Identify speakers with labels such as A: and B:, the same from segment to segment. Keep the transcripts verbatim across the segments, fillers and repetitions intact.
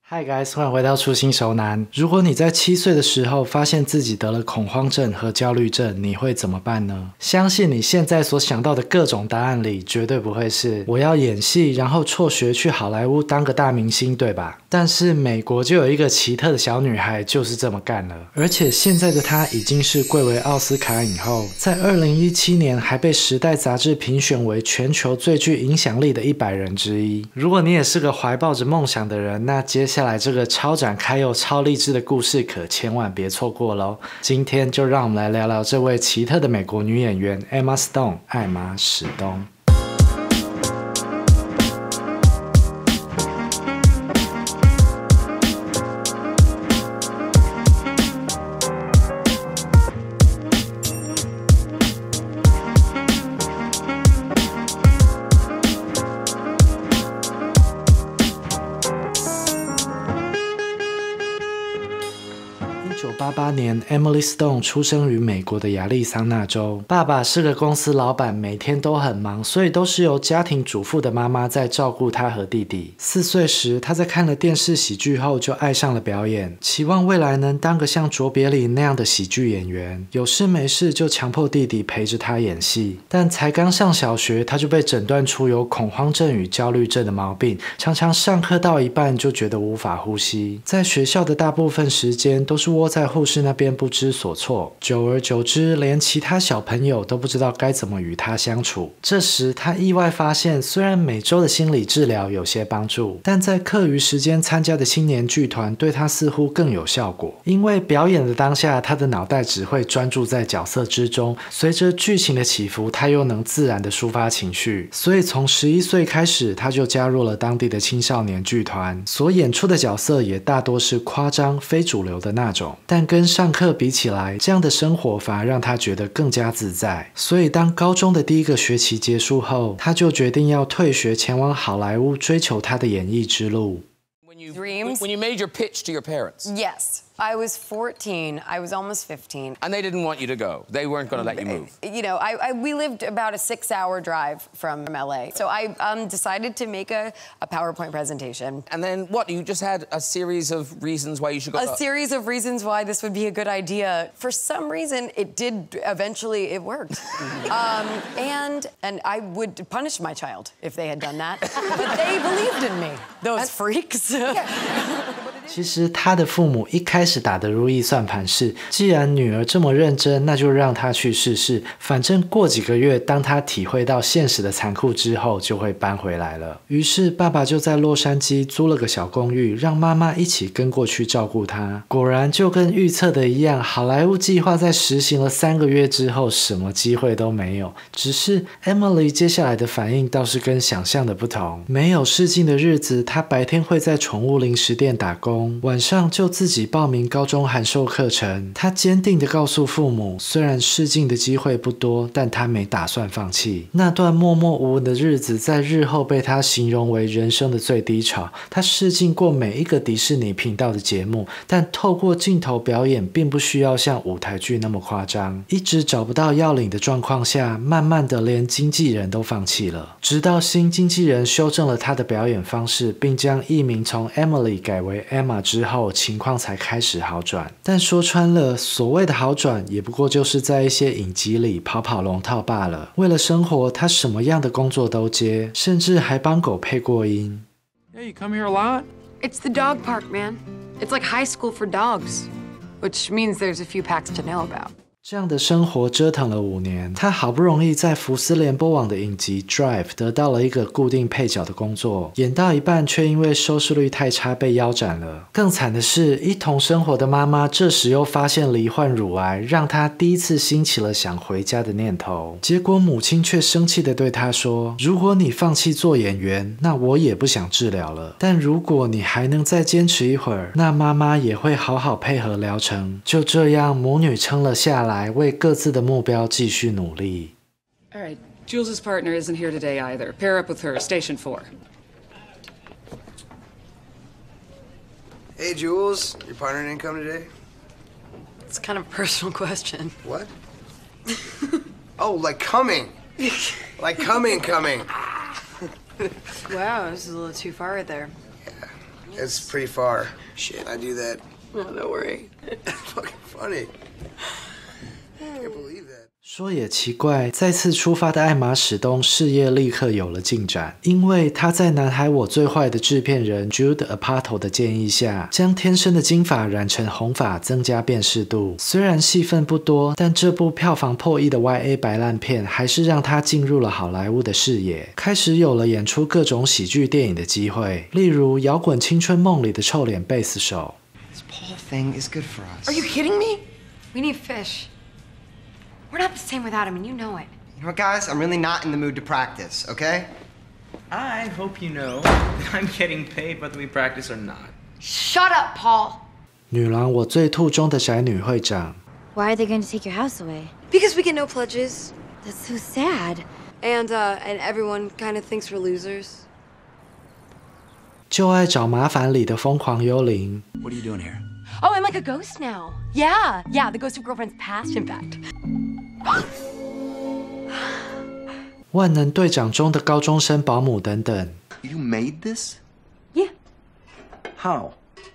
A: Hi guys， 欢迎回到初心熟男。如果你在七岁的时候发现自己得了恐慌症和焦虑症，你会怎么办呢？相信你现在所想到的各种答案里，绝对不会是我要演戏，然后辍学去好莱坞当个大明星，对吧？但是美国就有一个奇特的小女孩就是这么干了，而且现在的她已经是贵为奥斯卡影后，在二零一七年还被《时代》杂志评选为全球最具影响力的一百人之一。如果你也是个怀抱着梦想的人，那接下来这个超展开又超励志的故事可千万别错过咯。今天就让我们来聊聊这位奇特的美国女演员 Emma Stone 艾玛史东。一九八八年 Emily Stone 出生于美国的亚利桑那州，爸爸是个公司老板，每天都很忙，所以都是由家庭主妇的妈妈在照顾他和弟弟。四岁时，他在看了电视喜剧后就爱上了表演，期望未来能当个像卓别林那样的喜剧演员。有事没事就强迫弟弟陪着他演戏，但才刚上小学，他就被诊断出有恐慌症与焦虑症的毛病，常常上课到一半就觉得无法呼吸。在学校的大部分时间都是窝在护士那边不知所措，久而久之，连其他小朋友都不知道该怎么与他相处。这时，他意外发现，虽然每周的心理治疗有些帮助，但在课余时间参加的青年剧团对他似乎更有效果。因为表演的当下，他的脑袋只会专注在角色之中，随着剧情的起伏，他又能自然的抒发情绪。所以从十一岁开始，他就加入了当地的青少年剧团，所演出的角色也大多是夸张、非主流的那种。但跟上课比起来，这样的生活反而让他觉得更加自在。所以当高中的第一个学期结束后，他就决定要退学，前往好莱坞追求他的演艺之路。
B: When you,
C: Dreams?
B: when you made your pitch to your parents.
C: Yes. I was fourteen. I was almost fifteen.
B: And they didn't want you to go. They weren't going to let you move.
C: You know, I, I, we lived about a six-hour drive from L A. So I um, decided to make a, a PowerPoint presentation.
B: And then what? You just had a series of reasons why you should go.
C: A series of reasons why this would be a good idea. For some reason, it did eventually, it worked. um, and, and I would punish my child if they had done that. But they believed in me, those freaks.
A: 其实他的父母一开始打的如意算盘是，既然女儿这么认真，那就让她去试试，反正过几个月，当她体会到现实的残酷之后，就会搬回来了。于是爸爸就在洛杉矶租了个小公寓，让妈妈一起跟过去照顾她。果然就跟预测的一样，好莱坞计划在实行了三个月之后，什么机会都没有。只是 Emily 接下来的反应倒是跟想象的不同。没有试镜的日子，她白天会在宠物零食店打工，晚上就自己报名高中函授课程。他坚定地告诉父母，虽然试镜的机会不多，但他没打算放弃。那段默默无闻的日子，在日后被他形容为人生的最低潮。他试镜过每一个迪士尼频道的节目，但透过镜头表演，并不需要像舞台剧那么夸张。一直找不到要领的状况下，慢慢的连经纪人都放弃了。直到新经纪人修正了他的表演方式，并将艺名从 Emily 改为 Emma 之后，情况才开始好转。但说穿了，所谓的好转也不过就是在一些影集里跑跑龙套罢了。为了生活，他什么样的工作都接，甚至还帮狗配过音。
D: Yeah, you come here a lot?
E: It's the dog park, man. It's like high school for dogs, which means there's a few packs to know about.
A: 这样的生活折腾了五年，他好不容易在福斯联播网的影集《Drive》得到了一个固定配角的工作，演到一半却因为收视率太差被腰斩了。更惨的是，一同生活的妈妈这时又发现罹患乳癌，让她第一次兴起了想回家的念头。结果母亲却生气地对她说：“如果你放弃做演员，那我也不想治疗了。但如果你还能再坚持一会儿，那妈妈也会好好配合疗程。”就这样，母女撑了下来。为各自的目标继续努力。
F: All right, Jules' partner isn't here today either. Pair up with her, station four.
G: Hey, Jules, your partner didn't come today?
E: It's kind of a personal question.
G: What? Oh, like coming. Like coming, coming.
E: Wow, this is a little too far right there.
G: Yeah. It's pretty far. Shit, I do that.
C: No, don't worry.
G: Fucking funny. Can't believe that.
A: 说也奇怪，再次出发的艾玛史东事业立刻有了进展，因为他在《南海我最坏》的制片人 Judd Apatow 的建议下，将天生的金发染成红发，增加辨识度。虽然戏份不多，但这部票房破亿的 Y A 白烂片，还是让他进入了好莱坞的视野，开始有了演出各种喜剧电影的机会，例如《摇滚青春梦》里的臭脸贝斯手。
D: This Paul thing is good for us.
E: Are you kidding me? We need fish. We're not the same without him, and you know it.
D: You know what, guys? I'm really not in the mood to practice, okay?
H: I hope you know that I'm getting paid whether we practice or not.
E: Shut up, Paul.
A: 女郎我最吐中的宅女会长。
I: Why are they going to take your house away?
C: Because we get no pledges.
I: That's so sad.
C: And, uh, and everyone kind of thinks we're losers.
A: 就爱找麻烦里的疯狂幽灵。
H: What are you doing here?
I: Oh, I'm like a ghost now. Yeah, yeah, the ghost of girlfriend's past, in fact.
A: 万能队长中的高中生保姆等等。
H: You made this?
E: Yeah.
H: How?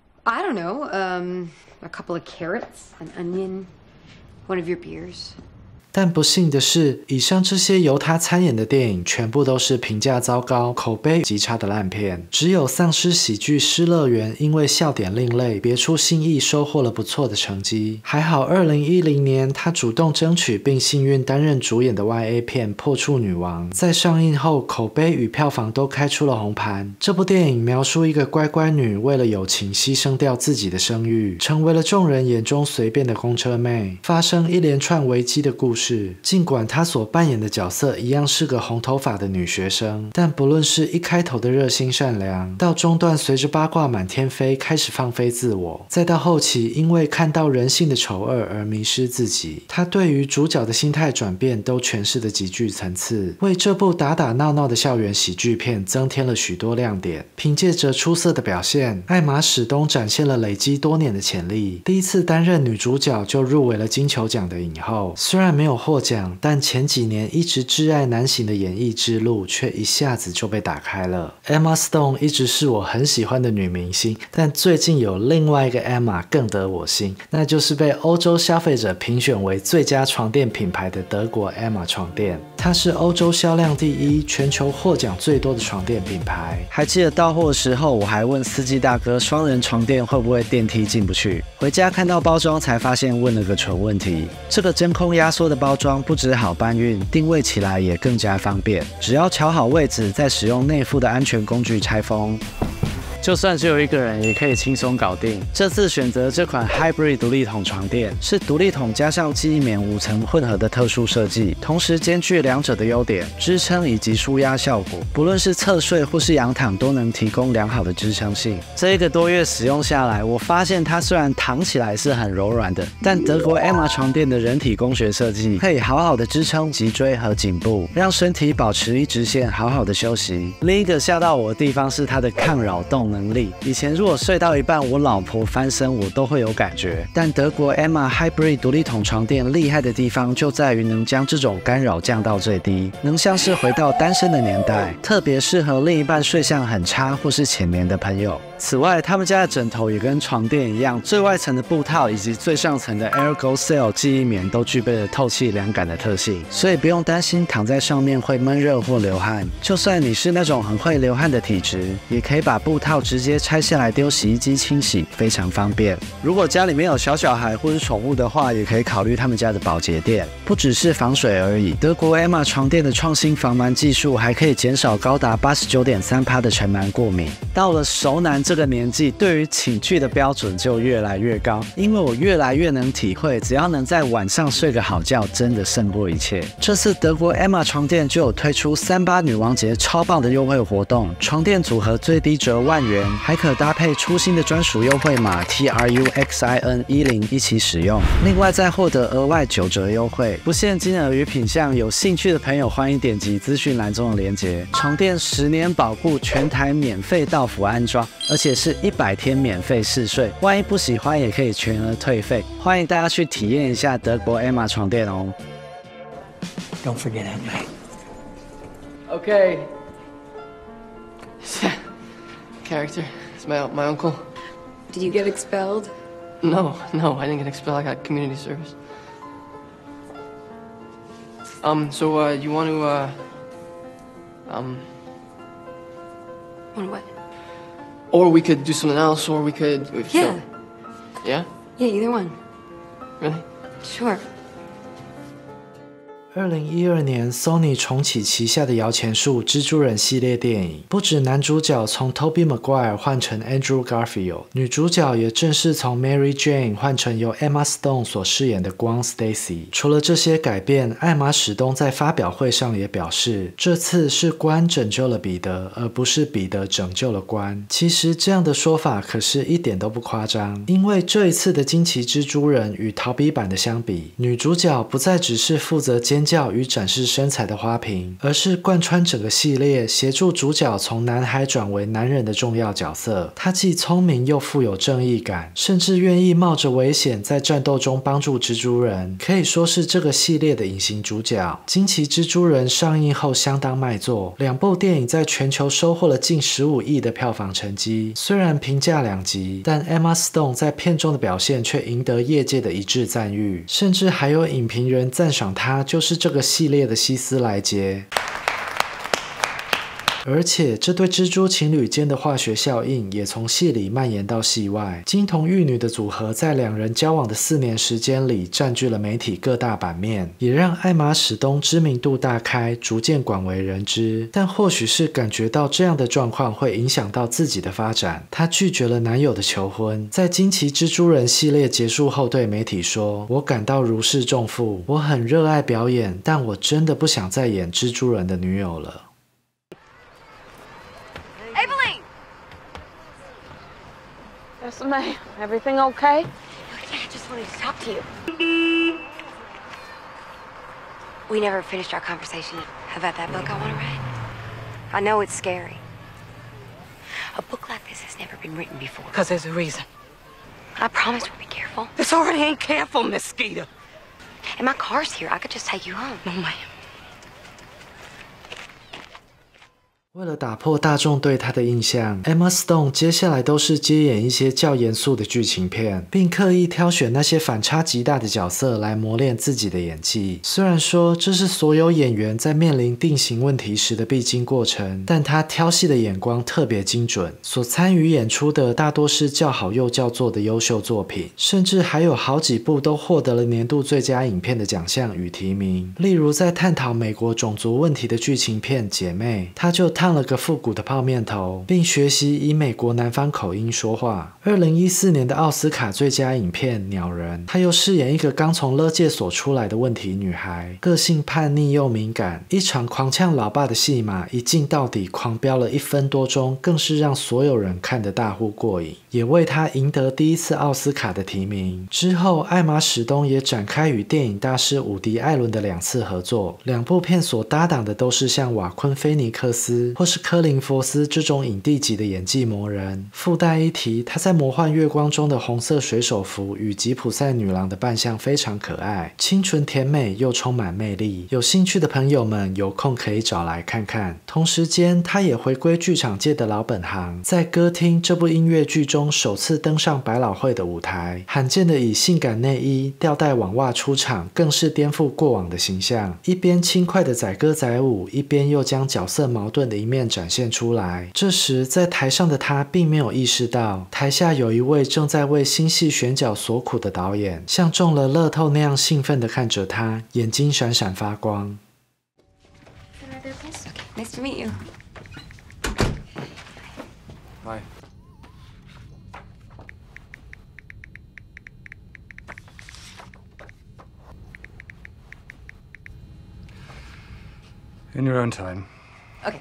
E: I don't know. Um, a couple of carrots, an onion, one of your beers.
A: 但不幸的是，以上这些由他参演的电影全部都是评价糟糕、口碑极差的烂片。只有丧尸喜剧《失乐园》因为笑点另类、别出心意，收获了不错的成绩。还好，二零一零年他主动争取并幸运担任主演的 Y A 片《破处女王》在上映后，口碑与票房都开出了红盘。这部电影描述一个乖乖女为了友情牺牲掉自己的声誉，成为了众人眼中随便的公车妹，发生一连串危机的故事。尽管她所扮演的角色一样是个红头发的女学生，但不论是一开头的热心善良，到中段随着八卦满天飞开始放飞自我，再到后期因为看到人性的丑恶而迷失自己，她对于主角的心态转变都诠释得极具层次，为这部打打闹闹的校园喜剧片增添了许多亮点。凭借着出色的表现，艾玛史东展现了累积多年的潜力，第一次担任女主角就入围了金球奖的影后，虽然没有获奖，但前几年一直挚爱难行的演艺之路却一下子就被打开了。Emma Stone 一直是我很喜欢的女明星，但最近有另外一个 Emma 更得我心，那就是被欧洲消费者评选为最佳床垫品牌的德国 Emma 床垫。它是欧洲销量第一、全球获奖最多的床垫品牌。还记得到货的时候，我还问司机大哥双人床垫会不会电梯进不去，回家看到包装才发现问了个蠢问题。这个真空压缩的包装不只好搬运，定位起来也更加方便，只要调好位置，再使用内附的安全工具拆封，就算只有一个人也可以轻松搞定。这次选择这款 Hybrid 独立筒床垫，是独立筒加上记忆棉五层混合的特殊设计，同时兼具两者的优点，支撑以及舒压效果。不论是侧睡或是仰躺，都能提供良好的支撑性。这一个多月使用下来，我发现它虽然躺起来是很柔软的，但德国 Emma 床垫的人体工学设计可以好好的支撑脊椎和颈部，让身体保持一直线，好好的休息。另一个吓到我的地方是它的抗扰动能力，以前如果睡到一半，我老婆翻身我都会有感觉，但德国 Emma Hybrid 独立筒床垫厉害的地方就在于能将这种干扰降到最低，能像是回到单身的年代，特别适合另一半睡相很差或是浅眠的朋友。此外，他们家的枕头也跟床垫一样，最外层的布套以及最上层的 Ergo Cell 记忆棉都具备了透气凉感的特性，所以不用担心躺在上面会闷热或流汗。就算你是那种很会流汗的体质，也可以把布套直接拆下来丢洗衣机清洗，非常方便。如果家里面有小小孩或是宠物的话，也可以考虑他们家的保洁垫。不只是防水而已，德国 Emma 床垫的创新防螨技术还可以减少高达 百分之八十九点三 的尘螨过敏。到了熟男这个年纪，对于寝具的标准就越来越高，因为我越来越能体会，只要能在晚上睡个好觉，真的胜过一切。这次德国 Emma 床垫就有推出三八女王节超棒的优惠活动，床垫组合最低折万元，还可搭配初心的专属优惠码 T R U X I N 一零 一起使用，另外再获得额外九折优惠，不限金额与品项。有兴趣的朋友欢迎点击资讯栏中的连结。床垫十年保固，全台免费到府安装，而且是一百天免费试睡，万一不喜欢也可以全额退费。欢迎大家去体验一下德国 Emma 床垫哦。
J: Don't forget at night.
K: Okay. Character. It's my my uncle.
E: Did you get expelled?
K: No, no, I didn't get expelled. I got community service. Um, so, uh, you want to, uh, um...
E: Want what?
K: Or we could do something else, or we could...
E: Yeah.
K: So, yeah?
E: Yeah, either one.
K: Really?
E: Sure.
A: 二零一二年 ，Sony 重启旗下的摇钱树蜘蛛人系列电影，不止男主角从 Tobey Maguire 换成 Andrew Garfield， 女主角也正式从 Mary Jane 换成由 Emma Stone 所饰演的 Gwen Stacy。除了这些改变，艾玛史东在发表会上也表示，这次是关拯救了彼得，而不是彼得拯救了关。其实这样的说法可是一点都不夸张，因为这一次的惊奇蜘蛛人与逃避版的相比，女主角不再只是负责尖叫与展示身材的花瓶，而是贯穿整个系列，协助主角从男孩转为男人的重要角色。她既聪明又富有正义感，甚至愿意冒着危险在战斗中帮助蜘蛛人，可以说是这个系列的隐形主角。惊奇蜘蛛人上映后相当卖座，两部电影在全球收获了近十五亿的票房成绩。虽然评价两极，但 Emma Stone 在片中的表现却赢得业界的一致赞誉，甚至还有影评人赞赏她就是这个系列的希斯莱杰。而且这对蜘蛛情侣间的化学效应也从戏里蔓延到戏外，金童玉女的组合在两人交往的四年时间里占据了媒体各大版面，也让艾玛史东知名度大开，逐渐广为人知。但或许是感觉到这样的状况会影响到自己的发展，她拒绝了男友的求婚。在惊奇蜘蛛人系列结束后对媒体说，我感到如释重负，我很热爱表演，但我真的不想再演蜘蛛人的女友了。
L: Yes, ma'am. Everything okay?
I: Yeah, I just wanted to talk to you. We never finished our conversation about that book I want to write. I know it's scary. A book like this has never been written before.
L: Because there's a reason.
I: I promise we'll be careful.
L: This already ain't careful, Miss Skeeter.
I: And my car's here. I could just take you home.
L: No, ma'am.
A: 为了打破大众对她的印象 ，Emma Stone 接下来都是接演一些较严肃的剧情片，并刻意挑选那些反差极大的角色来磨练自己的演技。虽然说这是所有演员在面临定型问题时的必经过程，但她挑戏的眼光特别精准，所参与演出的大多是较好又叫座的优秀作品，甚至还有好几部都获得了年度最佳影片的奖项与提名。例如在探讨美国种族问题的剧情片《姐妹》，她就烫了个复古的泡面头，并学习以美国南方口音说话。二零一四年的奥斯卡最佳影片《鸟人》，她又饰演一个刚从勒戒所出来的问题女孩，个性叛逆又敏感。一场狂呛老爸的戏码，一镜到底狂飙了一分多钟，更是让所有人看得大呼过瘾，也为她赢得第一次奥斯卡的提名。之后，艾玛史东也展开与电影大师伍迪·艾伦的两次合作，两部片所搭档的都是像瓦昆·菲尼克斯或是科林·佛斯这种影帝级的演技魔人。附带一提，他在《魔幻月光》中的红色水手服与吉普赛女郎的扮相非常可爱，清纯甜美又充满魅力。有兴趣的朋友们有空可以找来看看。同时间，他也回归剧场界的老本行，在《歌厅》这部音乐剧中首次登上百老汇的舞台，罕见的以性感内衣、吊带网袜出场，更是颠覆过往的形象。一边轻快的载歌载舞，一边又将角色矛盾的一面展现出来。这时，在台上的他并没有意识到，台下有一位正在为新戏选角所苦的导演，像中了乐透那样兴奋地看着他，眼睛闪闪发光。
I: Nice to meet you.
M: Hi. In your own time.
I: Okay.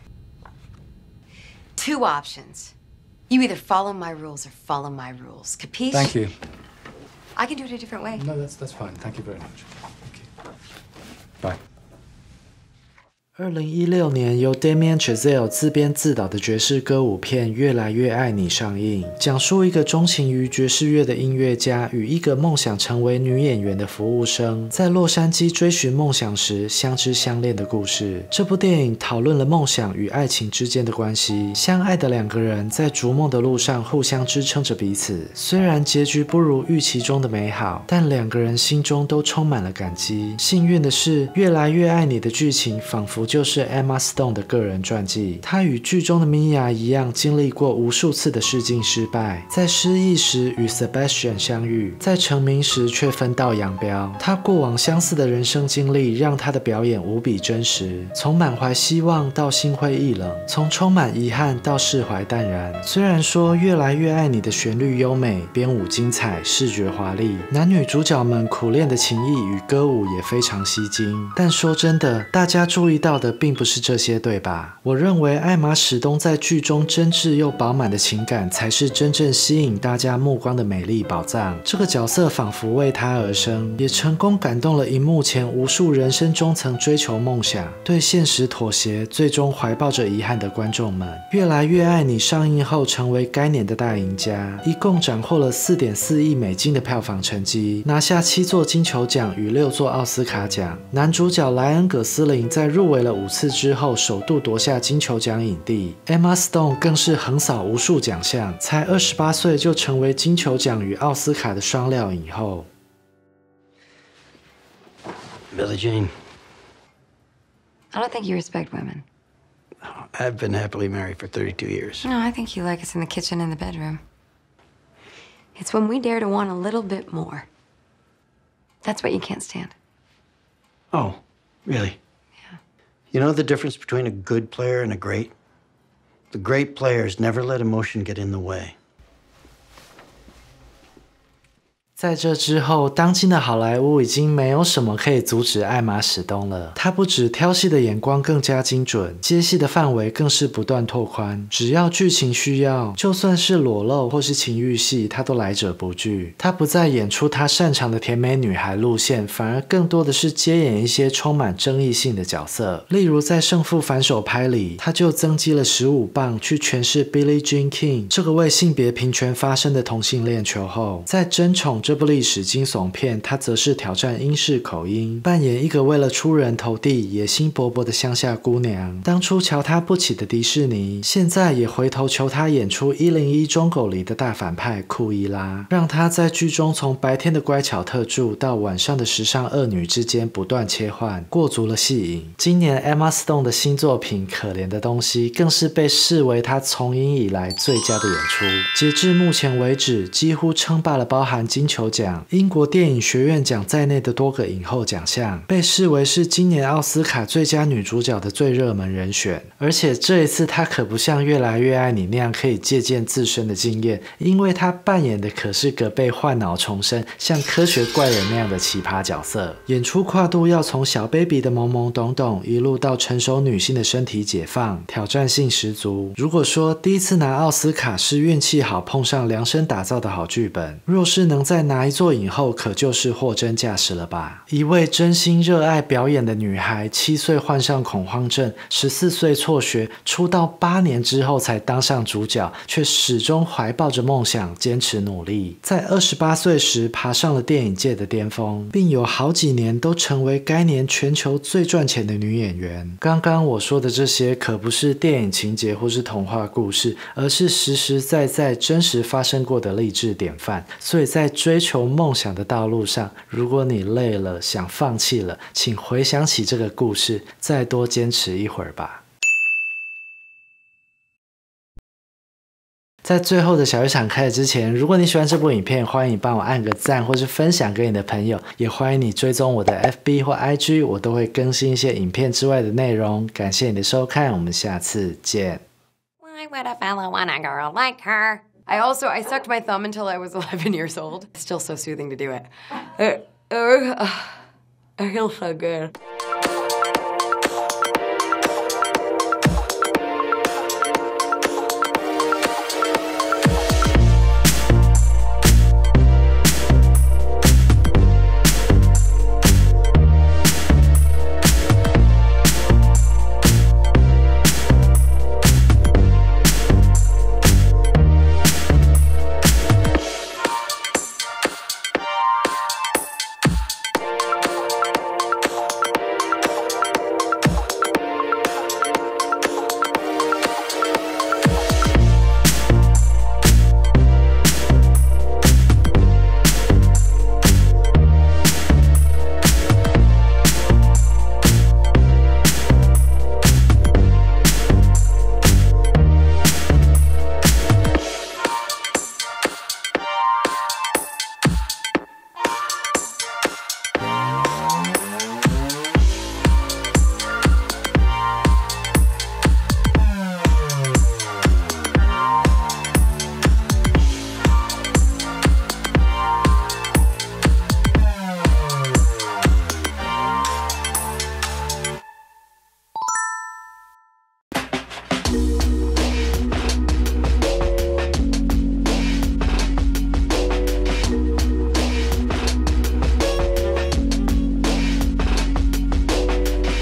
I: Two options. You either follow my rules or follow my rules. Capiche?
M: Thank you.
I: I can do it a different way.
M: No, that's that's fine. Thank you very much. Thank you. Bye.
A: 二零一六年由 Damien Chazelle 自编自导的爵士歌舞片《越来越爱你》上映，讲述一个钟情于爵士乐的音乐家与一个梦想成为女演员的服务生，在洛杉矶追寻梦想时相知相恋的故事。这部电影讨论了梦想与爱情之间的关系，相爱的两个人在逐梦的路上互相支撑着彼此。虽然结局不如预期中的美好，但两个人心中都充满了感激。幸运的是，《越来越爱你》的剧情仿佛就是 Emma Stone 的个人传记。她与剧中的米娅一样，经历过无数次的试镜失败，在失意时与 Sebastian 相遇，在成名时却分道扬镳。她过往相似的人生经历让她的表演无比真实，从满怀希望到心灰意冷，从充满遗憾到释怀淡然。虽然说《越来越爱你》的旋律优美，编舞精彩，视觉华丽，男女主角们苦恋的情谊与歌舞也非常吸睛，但说真的，大家注意到的并不是这些，对吧？我认为艾玛史东在剧中真挚又饱满的情感才是真正吸引大家目光的美丽宝藏。这个角色仿佛为她而生，也成功感动了荧幕前无数人生中曾追求梦想、对现实妥协、最终怀抱着遗憾的观众们。越来越爱你上映后成为该年的大赢家，一共斩获了 四点四亿美金的票房成绩，拿下七座金球奖与六座奥斯卡奖。男主角莱恩·葛斯林在入围了五次之后首度夺下金球奖影帝， Emma Stone 更是横扫无数奖项，才二十八岁就成为金球奖与奥斯卡的双料影后。
J: Billie Jean,
I: I don't think you respect women.
J: I've been happily married for thirty-two years.
I: No, I think you like us in the kitchen and the bedroom. It's when we dare to want a little bit more. That's what you can't stand.
J: Oh, really?
I: Yeah.
J: You know the difference between a good player and a great? The great players never let emotion get in the way.
A: 在这之后，当今的好莱坞已经没有什么可以阻止艾玛史东了。她不止挑戏的眼光更加精准，接戏的范围更是不断拓宽。只要剧情需要，就算是裸露或是情欲戏，她都来者不拒。她不再演出她擅长的甜美女孩路线，反而更多的是接演一些充满争议性的角色。例如在《胜负反手拍》里，她就增肌了十五磅去诠释 Billie Jean King 这个为性别平权发声的同性恋球后。在《争宠》这部历史惊悚片，她则是挑战英式口音，扮演一个为了出人头地、野心勃勃的乡下姑娘。当初瞧她不起的迪士尼，现在也回头求她演出《一零一忠狗》里的大反派库伊拉，让她在剧中从白天的乖巧特助到晚上的时尚恶女之间不断切换，过足了戏瘾。今年 Emma Stone 的新作品《可怜的东西》更是被视为她从影以来最佳的演出。截至目前为止，几乎称霸了包含金球奖、英国电影学院奖在内的多个影后奖项，被视为是今年奥斯卡最佳女主角的最热门人选。而且这一次她可不像《越来越爱你》那样可以借鉴自身的经验，因为她扮演的可是个被换脑重生、像科学怪人那样的奇葩角色，演出跨度要从小 baby 的懵懵懂懂一路到成熟女性的身体解放，挑战性十足。如果说第一次拿奥斯卡是运气好碰上量身打造的好剧本，若是能再拿一座影后，可就是货真价实了吧。一位真心热爱表演的女孩，七岁患上恐慌症，十四岁辍学，出道八年之后才当上主角，却始终怀抱着梦想，坚持努力。在二十八岁时爬上了电影界的巅峰，并有好几年都成为该年全球最赚钱的女演员。刚刚我说的这些可不是电影情节或是童话故事，而是实实在在真实发生过的励志典范。所以在追求梦想的道路上，如果你累了想放弃了，请回想起这个故事，再多坚持一会儿吧。在最后的小剧场开始之前，如果你喜欢这部影片，欢迎你帮我按个赞或是分享给你的朋友，也欢迎你追踪我的 F B 或 I G， 我都会更新一些影片之外的内容。感谢你的收看，我们下次见。
E: Why would a fella want a girl like her? I also, I sucked my thumb until I was eleven years old. It's still so soothing to do it. It, it, uh, it feels so good.
N: you.